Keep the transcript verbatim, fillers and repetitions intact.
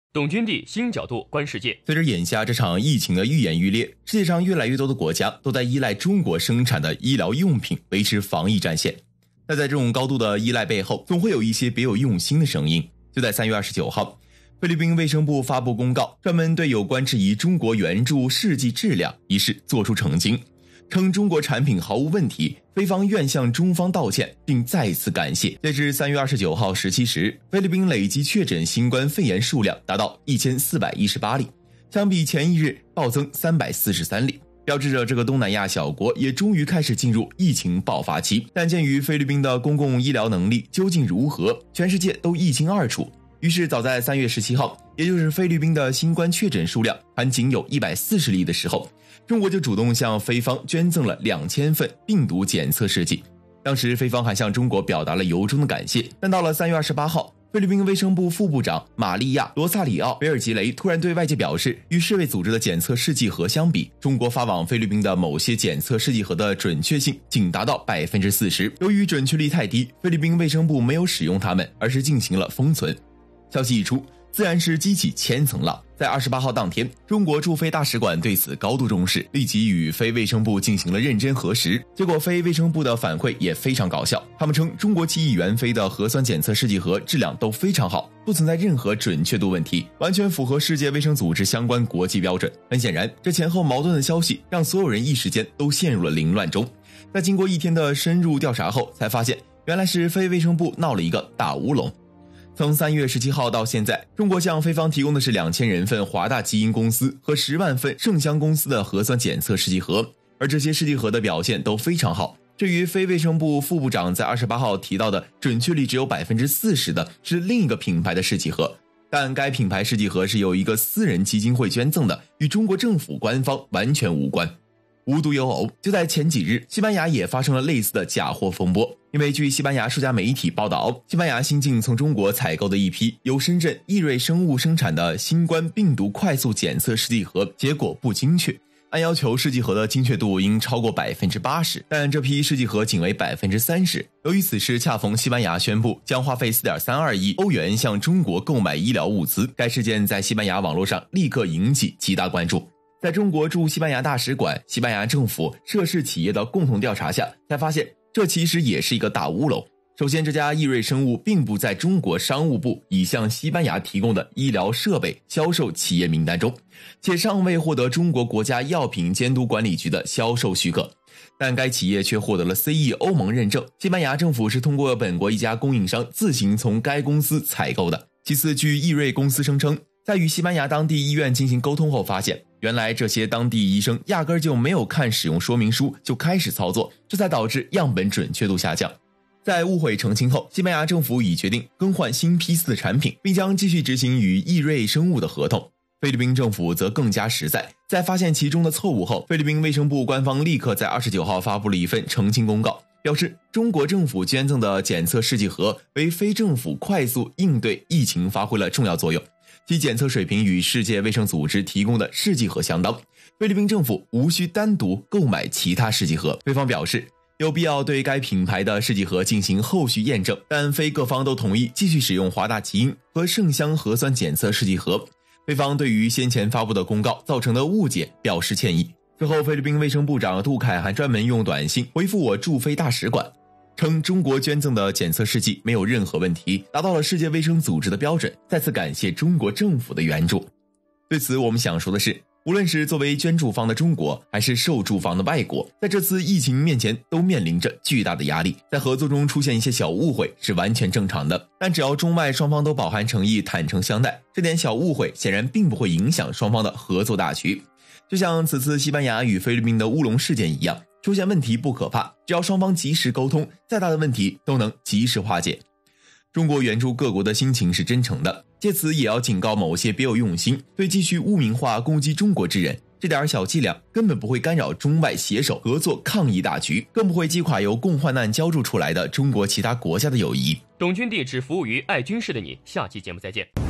董军地新角度观世界。 随着眼下这场疫情的愈演愈烈，世界上越来越多的国家都在依赖中国生产的医疗用品维持防疫战线。但在这种高度的依赖背后，总会有一些别有用心的声音。就在三月二十九号，菲律宾卫生部发布公告，专门对有关质疑中国援助试剂质量一事作出澄清，称中国产品毫无问题，菲方愿向中方道歉，并再次感谢。截至三月二十九号十七时，菲律宾累计确诊新冠肺炎数量达到一千四百一十八例，相比前一日暴增三百四十三例，标志着这个东南亚小国也终于开始进入疫情爆发期。但鉴于菲律宾的公共医疗能力究竟如何，全世界都一清二楚。于是早在三月十七号，也就是菲律宾的新冠确诊数量还仅有一百四十例的时候，中国就主动向菲方捐赠了两千份病毒检测试剂。当时菲方还向中国表达了由衷的感谢。但到了三月二十八号，菲律宾卫生部副部长玛利亚·罗萨里奥·贝尔吉雷突然对外界表示，与世卫组织的检测试剂盒相比，中国发往菲律宾的某些检测试剂盒的准确性仅达到 百分之四十。 由于准确率太低，菲律宾卫生部没有使用它们，而是进行了封存。消息一出，自然是激起千层浪。在二十八号当天，中国驻菲大使馆对此高度重视，立即与非卫生部进行了认真核实。结果非卫生部的反馈也非常搞笑，他们称中国七亿元非的核酸检测试剂盒质量都非常好，不存在任何准确度问题，完全符合世界卫生组织相关国际标准。很显然，这前后矛盾的消息让所有人一时间都陷入了凌乱中。在经过一天的深入调查后，才发现原来是非卫生部闹了一个大乌龙。从三月十七号到现在，中国向菲方提供的是两千人份华大基因公司和十万份盛香公司的核酸检测试剂盒，而这些试剂盒的表现都非常好。至于非卫生部副部长在二十八号提到的准确率只有 百分之四十 的是另一个品牌的试剂盒，但该品牌试剂盒是由一个私人基金会捐赠的，与中国政府官方完全无关。无独有偶，就在前几日，西班牙也发生了类似的假货风波。因为据西班牙数家媒体报道，西班牙新近从中国采购的一批由深圳易瑞生物生产的新冠病毒快速检测试剂盒结果不精确，按要求试剂盒的精确度应超过 百分之八十， 但这批试剂盒仅为 百分之三十。 由于此事恰逢西班牙宣布将花费 四点三二亿欧元向中国购买医疗物资，该事件在西班牙网络上立刻引起极大关注。在中国驻西班牙大使馆、西班牙政府、涉事企业的共同调查下，才发现这其实也是一个大乌龙。首先，这家易瑞生物并不在中国商务部已向西班牙提供的医疗设备销售企业名单中，且尚未获得中国国家药品监督管理局的销售许可，但该企业却获得了 C E 欧盟认证。西班牙政府是通过本国一家供应商自行从该公司采购的。其次，据易瑞公司声称，在与西班牙当地医院进行沟通后发现，原来这些当地医生压根就没有看使用说明书就开始操作，这才导致样本准确度下降。在误会澄清后，西班牙政府已决定更换新批次的产品，并将继续执行与易瑞生物的合同。菲律宾政府则更加实在，在发现其中的错误后，菲律宾卫生部官方立刻在二十九号发布了一份澄清公告，表示中国政府捐赠的检测试剂盒为非政府快速应对疫情发挥了重要作用，其检测水平与世界卫生组织提供的试剂盒相当，菲律宾政府无需单独购买其他试剂盒。菲方表示有必要对该品牌的试剂盒进行后续验证，但非各方都同意继续使用华大基因和盛香核酸检测试剂盒。菲方对于先前发布的公告造成的误解表示歉意。之后，菲律宾卫生部长杜凯还专门用短信回复我驻菲大使馆，称中国捐赠的检测试剂没有任何问题，达到了世界卫生组织的标准，再次感谢中国政府的援助。对此，我们想说的是，无论是作为捐助方的中国，还是受助方的外国，在这次疫情面前都面临着巨大的压力，在合作中出现一些小误会是完全正常的，但只要中外双方都饱含诚意，坦诚相待，这点小误会显然并不会影响双方的合作大局。就像此次西班牙与菲律宾的乌龙事件一样，出现问题不可怕，只要双方及时沟通，再大的问题都能及时化解。中国援助各国的心情是真诚的，借此也要警告某些别有用心、对继续污名化攻击中国之人，这点小伎俩根本不会干扰中外携手合作抗疫大局，更不会击垮由共患难浇筑出来的中国其他国家的友谊。 董军地只服务于爱军事的你，下期节目再见。